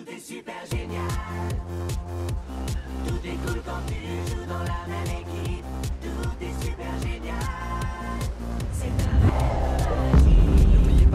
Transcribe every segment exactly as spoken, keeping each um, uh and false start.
Tout est super génial. Tout est cool quand tu joues dans la même équipe. Tout est super génial. C'est un rêve magique.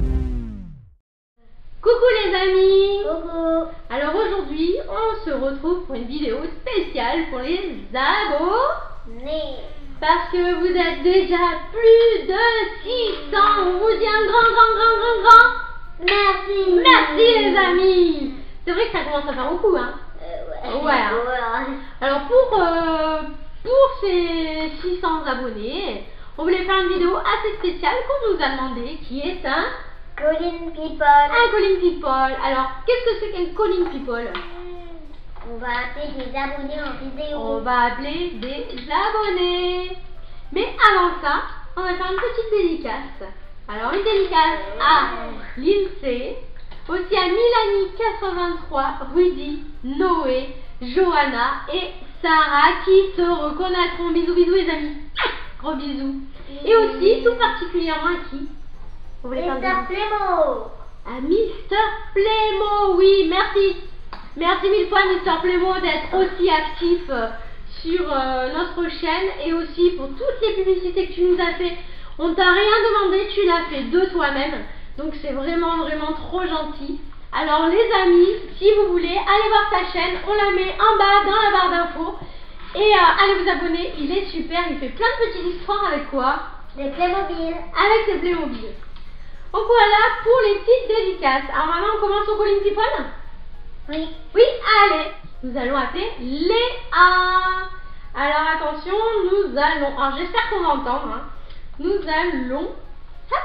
Coucou les amis. Coucou. Alors aujourd'hui, on se retrouve pour une vidéo spéciale pour les abonnés. Parce que vous êtes déjà plus de six cents. On vous dit un grand, grand, grand, grand, grand Merci. merci les amis. C'est vrai que ça commence à faire beaucoup, hein. Euh, ouais. Ouais, hein. Ouais. Alors pour, euh, pour ces six cents abonnés, on voulait faire une vidéo assez spéciale qu'on nous a demandé, qui est un Calling people. un calling people. Alors qu'est-ce que c'est qu'un calling people? On va appeler des abonnés en vidéo. On va appeler des abonnés. Mais avant ça, on va faire une petite dédicace. Alors une dédicace à Lindsay, aussi à Milani quatre-vingt-trois, Rudy, Noé, Johanna et Sarah qui se reconnaîtront. Bisous, bisous les amis. Gros bisous. Et aussi tout particulièrement à qui? Vous voulez faire mister Playmo. À mister Playmo, oui, merci. Merci mille fois mister Playmo d'être aussi actif euh, sur euh, notre chaîne et aussi pour toutes les publicités que tu nous as fait. On t'a rien demandé, tu l'as fait de toi-même. Donc c'est vraiment vraiment trop gentil. Alors les amis, si vous voulez, allez voir ta chaîne, on la met en bas dans la barre d'infos. Et euh, allez vous abonner, il est super, il fait plein de petites histoires avec quoi? Les Playmobil. Avec les Playmobil. Donc voilà pour les petites dédicaces. Alors maintenant on commence au calling people? Oui. Oui, allez. Nous allons appeler Léa. Alors attention, nous allons... Alors j'espère qu'on va entendre. Hein. Nous allons... Hop,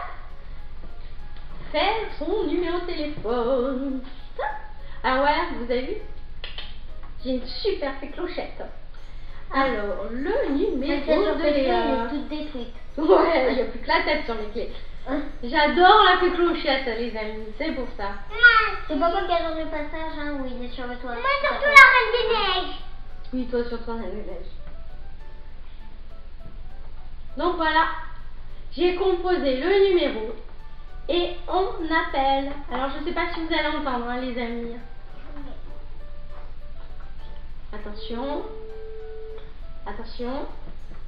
faire son numéro de téléphone. Hop. Alors voilà, vous avez vu? J'ai une super fait clochette. Alors, le numéro de Léa. Elle est toute détruite. Ouais, il n'y a plus que la tête sur mes clés. J'adore la fée clochette, les amis, c'est pour ça. C'est pas moi qui a le passage, hein, où il est sur le toit. Moi, surtout la Reine des Neiges. Oui, toi sur toi, la neige. Donc voilà, j'ai composé le numéro et on appelle. Alors je sais pas si vous allez entendre, hein, les amis. Attention. Attention.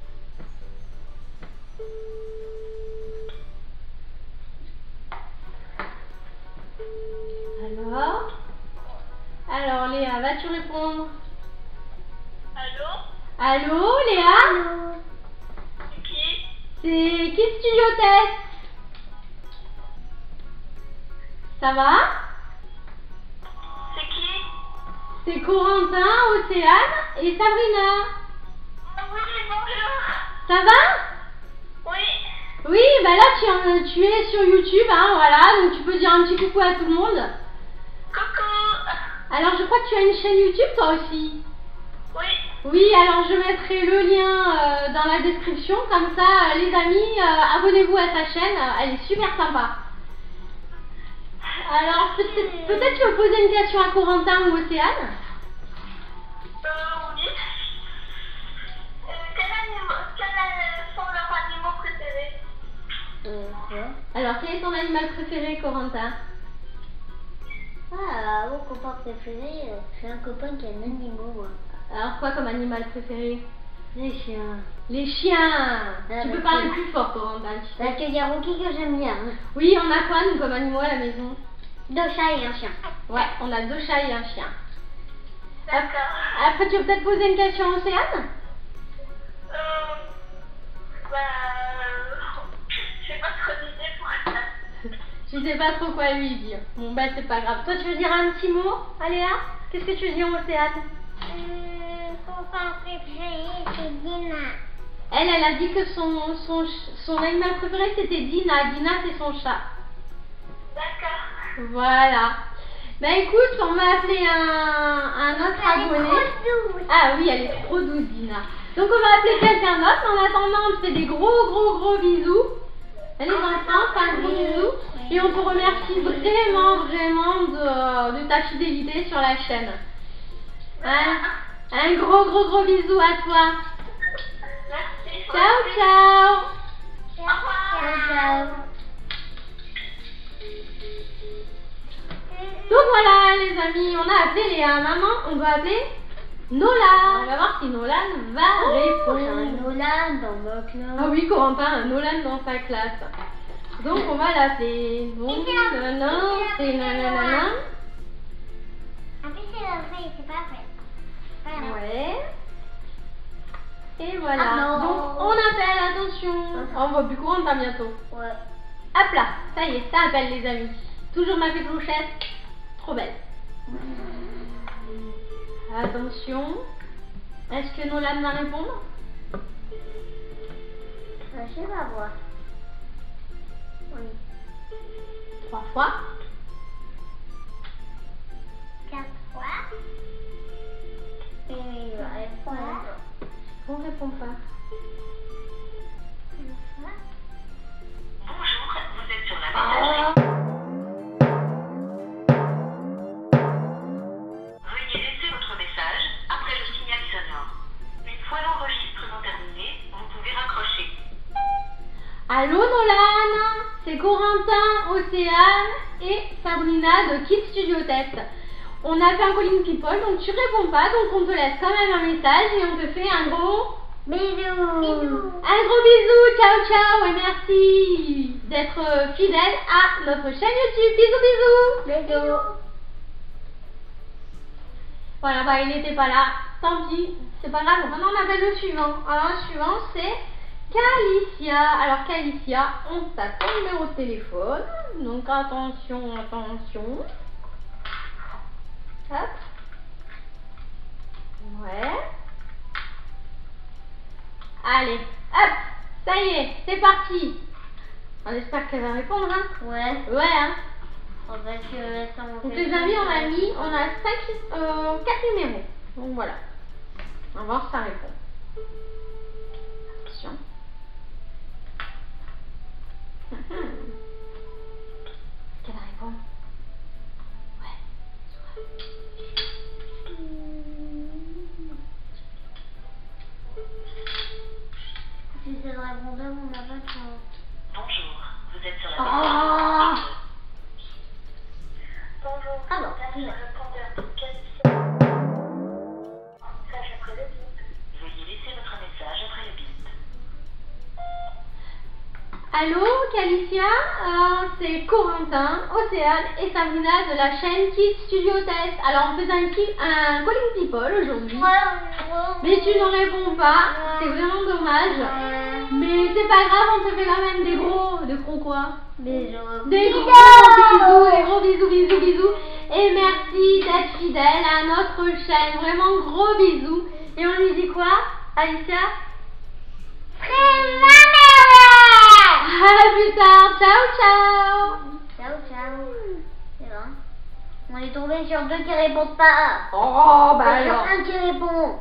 Alors, alors Léa, vas-tu répondre? Allô? Allô, Léa? Allô. C'est qui? C'est Kid Studio Test. Ça va? C'est qui? C'est Corentin, Océane et Sabrina. Ah oui, bonjour. Ça va? Oui. Oui, bah là tu, en- tu es sur YouTube, hein, voilà, donc tu peux dire un petit coucou à tout le monde. Coucou. Alors je crois que tu as une chaîne YouTube toi aussi. Oui. Oui, alors je mettrai le lien euh, dans la description, comme ça euh, les amis, euh, abonnez-vous à sa chaîne, euh, elle est super sympa. Alors peut-être peut-être tu veux poser une question à Corentin ou Océane? Euh, oui. Euh, quel animal, quels sont leurs animaux préférés? Euh, quoi? Alors quel est ton animal préféré, Corentin? Ah, mon copain préféré, euh, j'ai un copain qui a un animal, moi. Alors quoi comme animal préféré? Les chiens. Les chiens. Ah, Tu peux les parler chiens. plus fort, Corentin. tu sais. Parce qu'il y a Rocky que j'aime bien. hein. Oui, on a quoi nous comme animaux à la maison? Deux chats et un chien. Ouais, on a deux chats et un chien. D'accord. Après, tu veux peut-être poser une question à Océane? Euh, bah, euh, je sais pas trop d'idée pour ça. Je sais pas trop quoi lui dire. Bon, bah, c'est pas grave. Toi, tu veux dire un petit mot, Aléa? Qu'est-ce que tu veux dire, Océane? Mon copain préféré, c'est Dina. Elle, elle a dit que son, son, ch- son animal préféré, c'était Dina. Dina, c'est son chat. D'accord. Voilà. Bah, écoute, on va appeler un, un autre abonné. Ah oui, elle est trop douce, Dina. Donc, on va appeler quelqu'un d'autre. En attendant, on te fait des gros, gros, gros bisous. Les enfants, fais un gros bisou. Et on te remercie vraiment, vraiment de, de ta fidélité sur la chaîne. Hein? Un gros, gros, gros bisou à toi. Merci. Ciao, ciao. Au revoir. Ciao, ciao. Donc voilà, les les amis, on a appelé Léa. Maman, on doit appeler Nolan. On va voir si Nolan va Oh, répondre. j'ai un Nolan dans ma classe. Ah oui, Corentin a un Nolan dans sa classe. Donc on va l'appeler. Donc, nanana, c'est nanana. En plus, c'est vrai, c'est pas vrai. Pas grave. Ouais. Et voilà. Ah non. Donc on appelle, attention. Oh, on voit plus Corentin bientôt. Ouais. Hop là, ça y est, ça appelle les amis. Toujours ma petite clochette. Trop belle. Attention. Est-ce que Nolan va répondre? Euh, je vais voir. Oui. Trois fois. Quatre fois. Et il va répondre. On répond pas. Une fois. Bonjour, vous êtes sur la Ah. messagerie. Veuillez laisser votre message après le signal sonore. Une fois l'enregistrement terminé, vous pouvez raccrocher. Allô Nolan, c'est Corentin, Océane et Sabrina de Kids Studio Test. On a fait un calling people, donc tu réponds pas, donc on te laisse quand même un message et on te fait un gros Bisous. un gros bisou, ciao ciao et merci d'être fidèle à notre chaîne YouTube. Bisous bisous. Bisous. Voilà, bah il n'était pas là, tant pis, c'est pas grave. Maintenant on appelle le suivant. Alors le suivant c'est Calicia. Alors Calicia, on tape ton numéro de téléphone. Donc attention, attention. Hop. Ouais. Allez, hop, ça y est, c'est parti. On espère qu'elle va répondre, hein. Ouais. Ouais, hein. On va que ça on Donc fait les amis, on a ça. mis, on a cinq, euh, quatre numéros. Donc voilà. On va voir si ça répond. Attention. Hum, hum. Est-ce qu'elle répond? Ouais. Si c'est le répondeur, on n'a pas de chance. Bonjour, vous êtes sur la Ah. messagerie. Bonjour, Ah bon, vous êtes sur oui. le répondeur de Calicia. Message après le bip. Veuillez laisser votre message après le bip. Allô, Calicia, euh, c'est Corentin, Océane et Sabrina de la chaîne Kids Studio Test. Alors on faisait un, ki- un calling people aujourd'hui, mais tu ne réponds pas, c'est vraiment dommage. Mais c'est pas grave, on te fait quand même des gros, de gros quoi? Bisous. Des gros bisous, des gros bisous, bisous, bisous. Et merci d'être fidèle à notre chaîne, vraiment gros bisous. Et on lui dit quoi, Alicia? À plus tard, ciao ciao. Ciao, ciao. C'est bon. On est tombé sur deux qui répondent pas. Oh bah Et sur alors. un qui répond.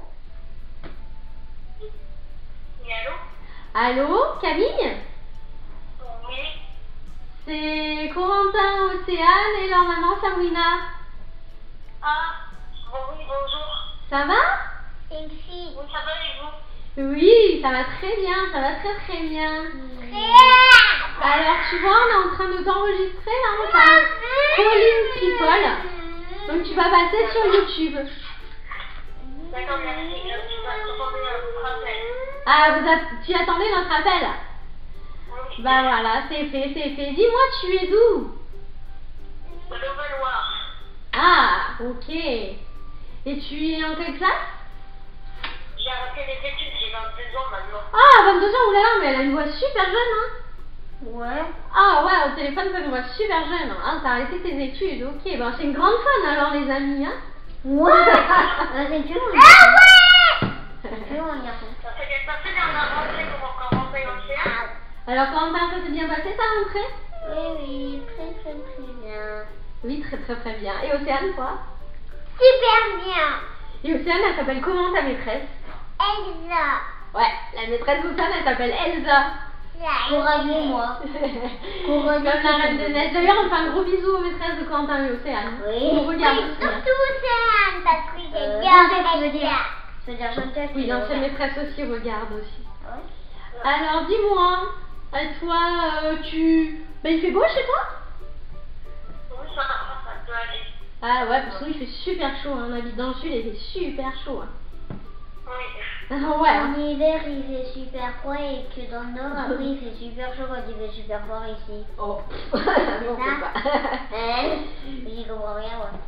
Oui, allô? Allô, Camille? Oui. C'est Corentin, Océane et leur maman Sabrina. Ah, bon, oui, bonjour. Ça va? C'est une fille. Oui, ça va et vous? Oui, ça va très bien, ça va très très bien. Alors tu vois, on est en train de t'enregistrer là, on fait un calling people. Donc tu vas passer sur YouTube. D'accord, merci. Je vais attendre votre appel. Ah, vous a- tu attendais notre appel? Oui. Bah voilà, c'est fait, c'est fait. Dis-moi, tu es d'où? De Levallois. Ah, ok. Et tu es en quelle classe? J'ai arrêté les études, j'ai vingt-deux ans maintenant. Ah, vingt-deux ans, oulala, mais elle a une voix super jeune, hein. Ouais. Ah ouais, au téléphone, t'as une voix super jeune. Hein. T'as arrêté tes études, ok. Bon, c'est une grande fan alors, les amis, hein. Ouais. Euh, c'est dur. Ah ouais. C'est dur, mon garçon. Ça s'est bien passé dernièrement, c'est comment comment c'est l'océan. Alors, Corentin, ça s'est bien passé ta rentrée? Oui, oui, très très très bien. Oui, très très très bien. Et Océane, toi? Super bien. Et Océane, elle s'appelle comment ta maîtresse? Elsa. Ouais, la maîtresse d'Océane, elle s'appelle Elsa. Coralie, moi. Comme la reine de neige. D'ailleurs, on fait un gros bisou aux maîtresses de Corentin et Océane. Oui. On regarde aussi. hein. Surtout Océane, parce que j'ai Euh, Ah, bien tu veux dire. Tu veux dire Chantal? Oui, l'ancienne maîtresse aussi regarde aussi. Ouais. Alors, dis-moi, à toi, euh, tu... Ben, il fait beau chez toi? Oui, ça va, ça peut aller. Ah ouais, parce que nous il fait super chaud, hein. On habite dans le sud et il fait super chaud. Hein. Oui. Ouais. En hiver, il fait super froid et que dans le nord, après, il fait super chaud quand il fait super froid ici. Oh, on C'est sait pas. ça Hein? J'y comprends rien, ouais.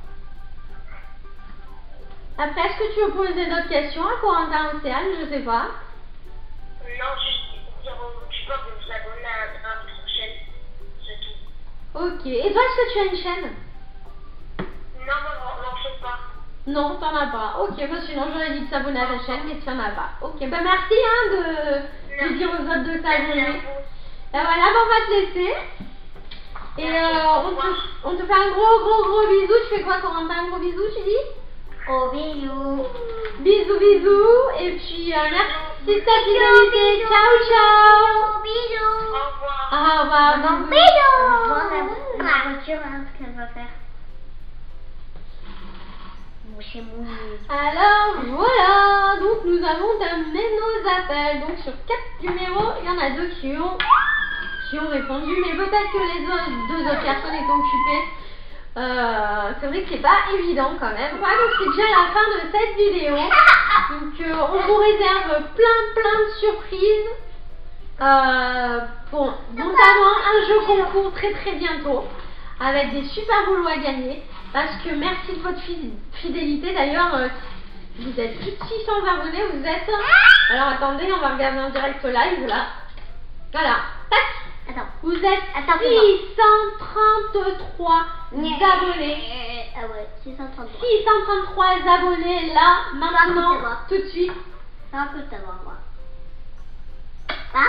Après, est-ce que tu veux poser d'autres questions à Corentin Océane? Je sais pas. Non, juste dire aux youtubeurs de vous abonner à, à votre chaîne. C'est tout. Ok. Et toi, est-ce que tu as une chaîne? Non, non, non, non, je sais pas. Non, t'en as pas. Ok, bah sinon j'aurais dit de s'abonner à ta chaîne, mais tu en as pas. Ok, bah merci hein, de, de dire aux autres de s'abonner. Ben voilà, bah, on va te laisser. Et euh, on, te, on te fait un gros gros gros bisou. Tu fais quoi, Corentin? Un gros bisou, tu dis? Oh, bisous. Bisous, bisous. Et puis euh, merci de ta fidélité. Ciao, ciao. Bisous. Au revoir. Au revoir. Non, Bisous. bisous. On va la voiture, hein, ce qu'elle va faire. C'est mouillé. Alors voilà, donc nous avons terminé nos appels. Donc sur quatre numéros, il y en a deux qui ont, qui ont répondu, mais peut-être que les autres, deux autres personnes étaient occupées. Euh, c'est vrai que c'est pas évident quand même. Voilà, donc c'est déjà la fin de cette vidéo. Donc euh, on vous réserve plein plein de surprises. Euh, bon, notamment un jeu concours très très bientôt avec des super boulots à gagner. Parce que merci de votre fidélité. D'ailleurs, euh, vous êtes plus de six cents abonnés. Vous êtes. Alors attendez, on va regarder en direct live là. Voilà. Tac. Attends. Vous êtes Attends, six cent trente-trois abonnés. Ah ouais, six cent trente-trois. six cent trente-trois abonnés là, maintenant, c'est moi. tout de suite. C'est un peu de t'avoir, moi. Là,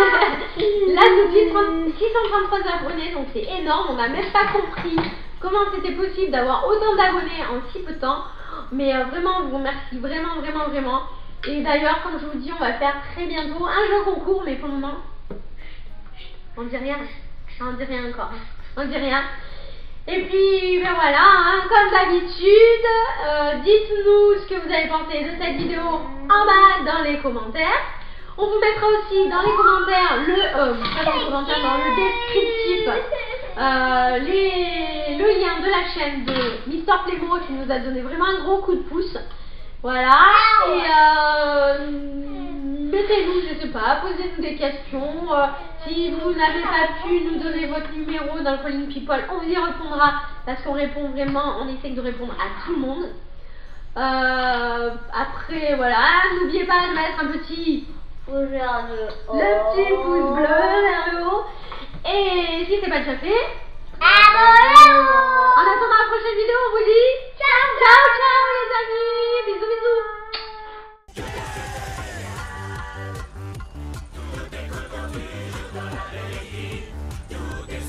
tout de suite, six cent trente-trois abonnés, donc c'est énorme. On n'a même pas compris comment c'était possible d'avoir autant d'abonnés en si peu de temps. Mais euh, vraiment, on vous remercie vraiment, vraiment, vraiment. Et d'ailleurs, comme je vous dis, on va faire très bientôt un jeu concours, mais pour le moment, on dit rien. On dit rien encore. On dit rien. Et puis, ben voilà, hein, comme d'habitude, euh, dites-nous ce que vous avez pensé de cette vidéo en bas dans les commentaires. On vous mettra aussi dans les commentaires, le, euh, pas dans les commentaires, dans le descriptif, euh, les, le lien de la chaîne de Mister Playmo qui nous a donné vraiment un gros coup de pouce. Voilà. Et euh, mettez-nous, je sais pas, posez-nous des questions. Euh, si vous n'avez pas pu nous donner votre numéro dans le Calling People, on vous y répondra parce qu'on répond vraiment, on essaie de répondre à tout le monde. Euh, après, voilà, n'oubliez pas de mettre un petit... Le Le petit pouce bleu vers le haut. Et si c'est pas déjà fait, Abonnez-vous. en attendant la prochaine vidéo, on vous dit ciao ciao ciao les amis. Bisous bisous. Tout est content, toujours dans la vie. Tout est